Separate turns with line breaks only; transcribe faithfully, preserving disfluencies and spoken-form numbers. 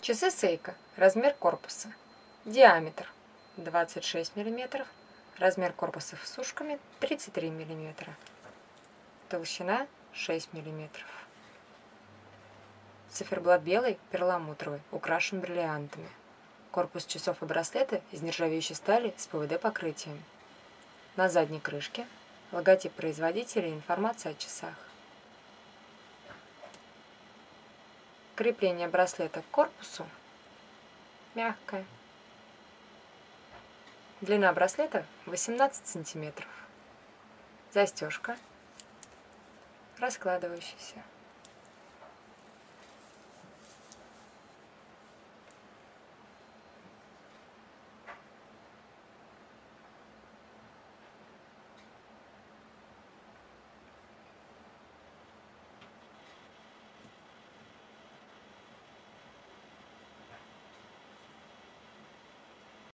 Часы Сейко. Размер корпуса. Диаметр двадцать шесть миллиметров. Размер корпуса с ушками тридцать три миллиметра. Толщина шесть миллиметров. Циферблат белый, перламутровый, украшен бриллиантами. Корпус часов и браслета из нержавеющей стали с ПВД покрытием. На задней крышке логотип производителя и информация о часах. Крепление браслета к корпусу мягкое. Длина браслета восемнадцать сантиметров. Застежка раскладывающаяся.